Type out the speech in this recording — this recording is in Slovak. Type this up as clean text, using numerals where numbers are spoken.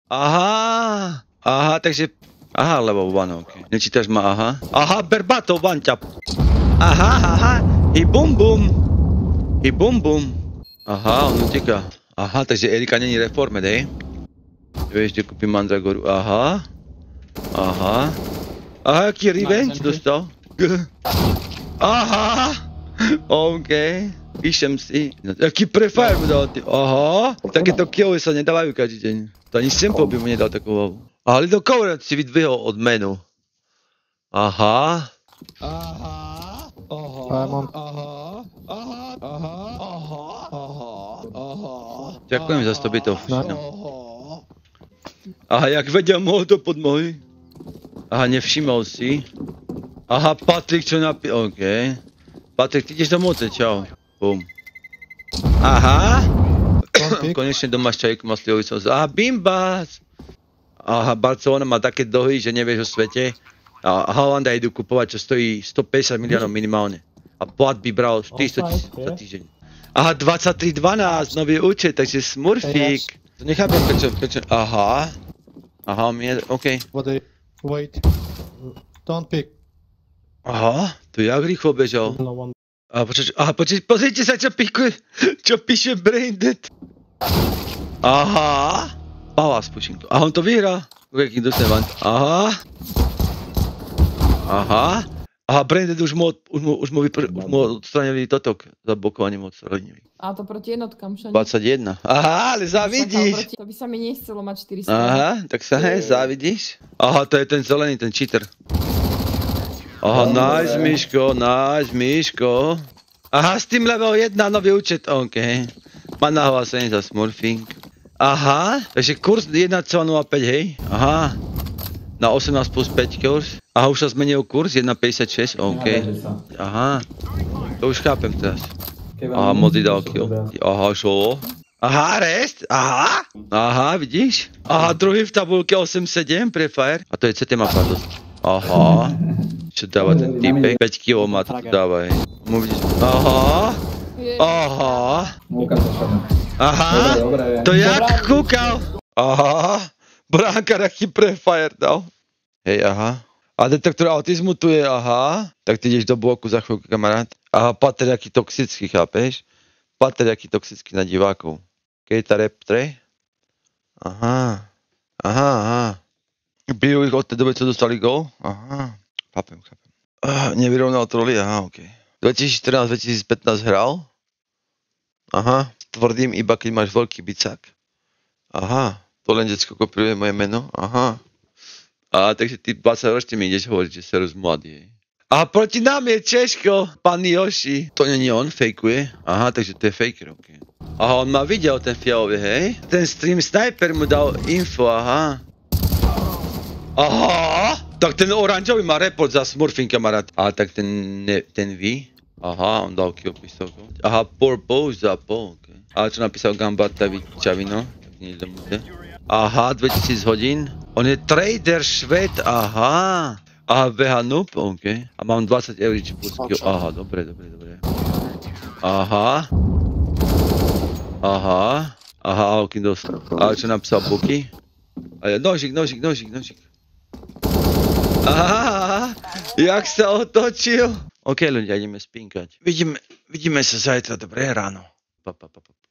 Aha. Aha, takže... Aha, level 1, ok. Nečítaš ma, aha. Aha, berbato, one tap. Aha, aha. I bum bum. I bum bum. Aha, on uteká. Aha, takže Erika není reformed, hej? Vieš, kde kúpim Mandragoru. Aha. Aha. Aha, aký revenge dostal? Aha. OK. Píšem si. Aký prefire mu dal ty. Aha. Takéto killy sa nedávajú každý deň. To ani Simple by mu nedal takú hlavu. Ale do Covenant si vydvihol od menu. Aha. Aha. Ďakujem za 100 bitov. Aha, jak vedia, mohol to pod môj. Aha, nevšimol si. Aha, Patrik, čo OK. Patrik, ty ideš do moce, čau. Bum. Aha. Konečne doma s čajkom a slivovicou. Aha, bimbas. Aha, Barcelona má také dlhy, že nevieš o svete. A Hollanda idú kupovať, čo stojí 150 miliónov minimálne. A plat by bral 400 000 za týždeň. Aha, 2312, nový účet, takže smurfík. To nechápem, prečo... Aha. Aha, OK. Wait. Don't pick. Aha, to jak rýchlo bežal. Aha, pozrite sa, čo píše Braindead. Aha. Palace pushing to. A on to vyhrá. Aký dostane. Aha. Aha. Aha, Braindead už mu odstranili totok. Zablokovanie mu odstranili. A to proti jednotkám, čo? 21. Aha, ale závidíš. To by sa mi nechcelo mať 400. Aha, tak sa závidíš. Aha, to je ten zelený, ten cheater. Aha, nice, Miško. Aha, Steam level 1, nový účet, OK. Má nahlásenie za smurfing. Aha, takže kurz 1,05, hej? Aha. Na 18 plus 5 kurz. Aha, už sa zmenil kurz, 1,56, OK. Aha, to už chápem teraz. Aha, Modi dal kill. Aha, šo. Aha, rest, aha. Aha, vidíš? Aha, druhý v tabulke 8-7 pre Fire. A to je CT mapa dosť. Aha. Čo dáva ten typek? 5 kg má to dáva, hej. Aha. Aha. Aha. To jak kúkal? Aha. Bránka aký pre Fire dal. Hej, aha. A detektor autizmu tu je, aha. Tak ty ideš do bloku za chvíľku, kamarát. Aha, Pater aký toxický, chápeš? Pater aký toxický na divákov. Kejta Reptre. Aha. Aha. Bijú ich od tej doby, co dostali gól? Aha. Chápem. Nevyrovnal troly, aha, okej. 2014-2015 hral. Aha. Tvrdím iba, keď máš veľký bicák. Aha. To len decko kopíruje moje meno. Aha. A takže ty 20 ročne mi ideš hovoriť, že Serus mladý, hej. A proti nám je Češko, pán Joši. To není on, fejkuje. Aha, takže to je faker, okej. Aha, on ma videl, ten fialový, hej. Ten stream sniper mu dal info, aha. Aha, tak ten oranžový má report za smurfing, kamarát. A tak ten V. Aha, on dal kill pistolkou. Aha, purple za pol, okej. A čo napísal Gambata Čavino? Tak nie je. Aha, 2000 hodín. On je trader Šved, aha. Aha, VH noob, okej. A mám 20 eur plus kill. Aha, dobre. Aha. Aha, ok, dostal. A čo napísal Buky? A ja, nožik. Aha, jak sa otočil. Ok, ľudia, ideme spinkať. Vidíme sa zajtra, dobré ráno. Pa.